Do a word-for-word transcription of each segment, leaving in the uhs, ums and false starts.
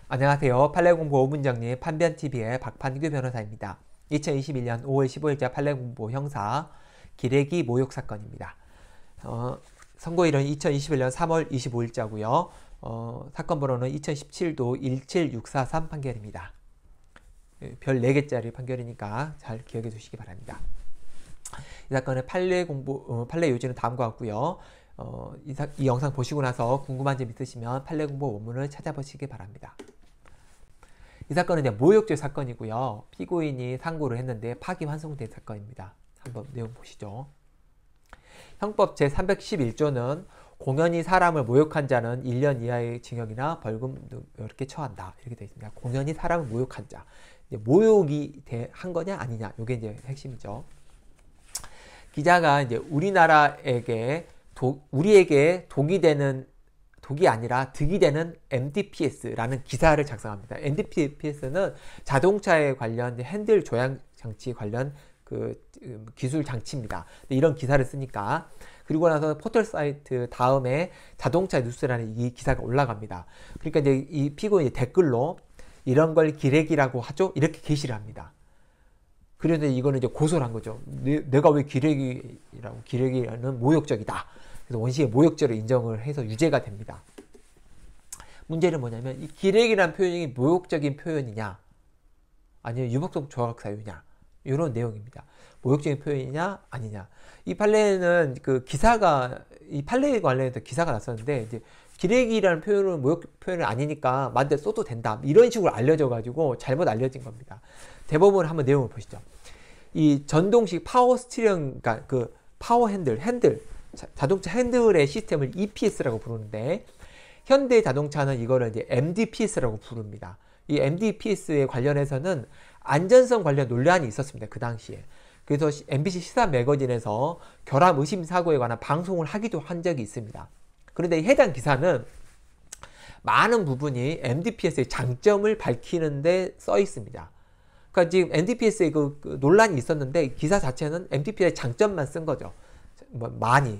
안녕하세요. 판례공부 오 분 정리 판변티비의 박판규 변호사입니다. 이천이십일 년 오월 십오일자 판례공부 형사 기레기 모욕 사건입니다. 어, 선고일은 이천이십일 년 삼월 이십오일자고요. 어, 사건 번호는 이천십칠도 일칠육사삼 판결입니다. 별 네 개짜리 판결이니까 잘 기억해 두시기 바랍니다. 이 사건의 판례 공부, 어, 판례 요지는 다음과 같고요. 어, 이, 사, 이 영상 보시고 나서 궁금한 점 있으시면 판례 공부 원문을 찾아보시기 바랍니다. 이 사건은 이제 모욕죄 사건이고요. 피고인이 상고를 했는데 파기환송된 사건입니다. 한번 내용 보시죠. 형법 제삼백십일조는 공연히 사람을 모욕한 자는 일 년 이하의 징역이나 벌금 이렇게 처한다. 이렇게 되어 있습니다. 공연히 사람을 모욕한 자. 이제 모욕이 한 거냐 아니냐. 이게 이제 핵심이죠. 기자가 이제 우리나라에게 도, 우리에게 독이 되는 독이 아니라 득이 되는 엠디피에스라는 기사를 작성합니다. 엠디피에스는 자동차에 관련 핸들 조향 장치 관련 그 기술 장치입니다. 이런 기사를 쓰니까 그리고 나서 포털 사이트 다음에 자동차 뉴스라는 이 기사가 올라갑니다. 그러니까 이제 이 피고인이 댓글로 이런 걸 기레기라고 하죠? 이렇게 게시를 합니다. 그래서 이거는 이제 고소를 한 거죠. 내, 내가 왜 기레기라고, 기레기라는 모욕적이다. 그래서 원시의 모욕죄로 인정을 해서 유죄가 됩니다. 문제는 뭐냐면 이 기레기라는 표현이 모욕적인 표현이냐 아니면 유법적 조각 사유냐 이런 내용입니다. 모욕적인 표현이냐 아니냐. 이 판례는 그 기사가 이 판례에 관련해서 기사가 났었는데 이제 기레기라는 표현은 모욕 표현이 아니니까 마음대로 써도 된다 이런 식으로 알려져 가지고 잘못 알려진 겁니다. 대법원 한번 내용을 보시죠. 이 전동식 파워 스티어링, 그러니까 그 파워 핸들 핸들 자동차 핸들의 시스템을 이피에스라고 부르는데 현대 자동차는 이거를 이제 엠디피에스라고 부릅니다. 이 엠디피에스에 관련해서는 안전성 관련 논란이 있었습니다. 그 당시에. 그래서 엠비씨 시사 매거진에서 결함 의심 사고에 관한 방송을 하기도 한 적이 있습니다. 그런데 해당 기사는 많은 부분이 엠디피에스의 장점을 밝히는 데 써 있습니다. 그러니까 지금 엠디피에스에 그, 그 논란이 있었는데 기사 자체는 엠디피에스의 장점만 쓴 거죠. 뭐 많이.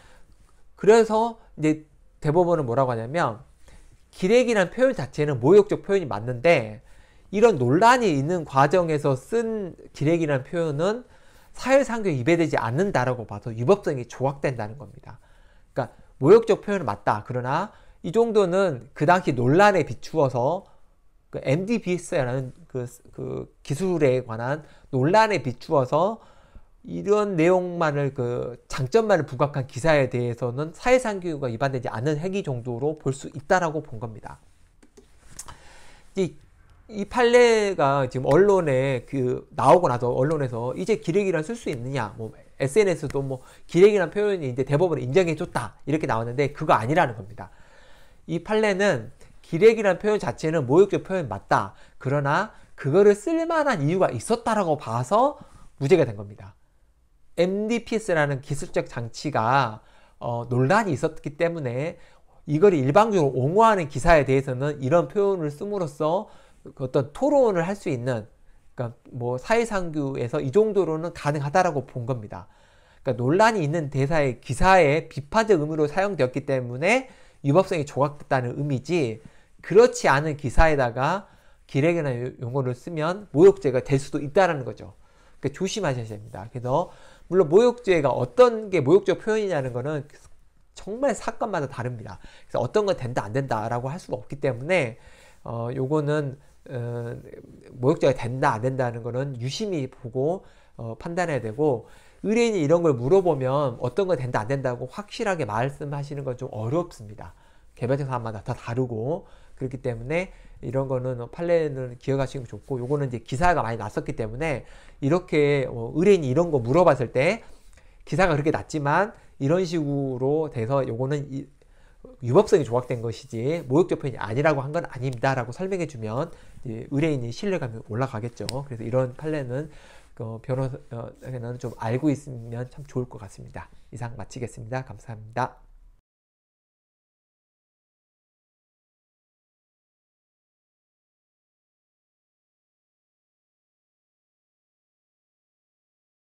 그래서 이제 대법원은 뭐라고 하냐면 기레기라는 표현 자체는 모욕적 표현이 맞는데 이런 논란이 있는 과정에서 쓴 기레기라는 표현은 사회상규에 위배되지 않는다라고 봐서 유법성이 조각된다는 겁니다. 그러니까 모욕적 표현은 맞다. 그러나 이 정도는 그 당시 논란에 비추어서 그 엠디피에스라는 그, 그 기술에 관한 논란에 비추어서 이런 내용만을 그 장점만을 부각한 기사에 대해서는 사회상규가 위반되지 않는 행위 정도로 볼 수 있다라고 본 겁니다. 이, 이 판례가 지금 언론에 그 나오고 나서 언론에서 이제 기레기란 쓸 수 있느냐, 뭐 에스엔에스도 뭐 기레기란 표현이 이제 대법원에 인정해줬다 이렇게 나왔는데 그거 아니라는 겁니다. 이 판례는 기레기란 표현 자체는 모욕적 표현 맞다. 그러나 그거를 쓸만한 이유가 있었다라고 봐서 무죄가 된 겁니다. 엠디피에스라는 기술적 장치가 어, 논란이 있었기 때문에 이걸 일방적으로 옹호하는 기사에 대해서는 이런 표현을 씀으로써 어떤 토론을 할 수 있는, 그러니까 뭐 사회상규에서 이 정도로는 가능하다라고 본 겁니다. 그러니까 논란이 있는 대사의 기사에 비판적 의미로 사용되었기 때문에 유법성이 조각됐다는 의미지, 그렇지 않은 기사에다가 기레기나 용어를 쓰면 모욕죄가 될 수도 있다는 거죠. 그러니까 조심하셔야 됩니다. 그래서 물론 모욕죄가 어떤 게 모욕적 표현이냐는 거는 정말 사건마다 다릅니다. 그래서 어떤 건 된다 안 된다라고 할 수가 없기 때문에 어 요거는 어, 모욕죄가 된다 안 된다는 거는 유심히 보고 어, 판단해야 되고, 의뢰인이 이런 걸 물어보면 어떤 건 된다 안 된다고 확실하게 말씀하시는 건 좀 어렵습니다. 개별적 사안마다 다 다르고 그렇기 때문에 이런 거는 판례는 기억하시는 게 좋고, 요거는 이제 기사가 많이 났었기 때문에 이렇게 어, 의뢰인이 이런 거 물어봤을 때 기사가 그렇게 났지만 이런 식으로 돼서 요거는 이, 유법성이 조각된 것이지 모욕적 표현이 아니라고 한 건 아닙니다 라고 설명해 주면 의뢰인이 신뢰감이 올라가겠죠. 그래서 이런 판례는 어, 변호사는 좀 알고 있으면 참 좋을 것 같습니다. 이상 마치겠습니다. 감사합니다.